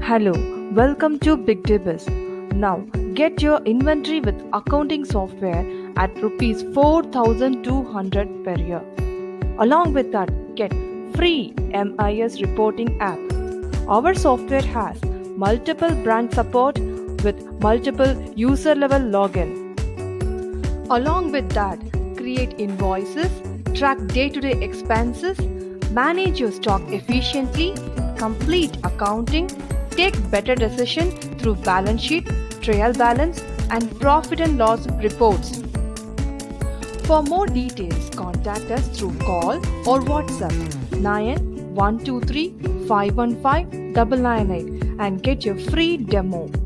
Hello, welcome to Big Dibs. Now get your inventory with accounting software at rupees 4200 per year. Along with that, get free MIS reporting app. Our software has multiple brand support with multiple user level login. Along with that, create invoices, track day-to-day expenses, manage your stock efficiently, complete accounting, take better decisions through balance sheet, trial balance, and profit and loss reports. For more details, contact us through call or WhatsApp 9123 515 998 and get your free demo.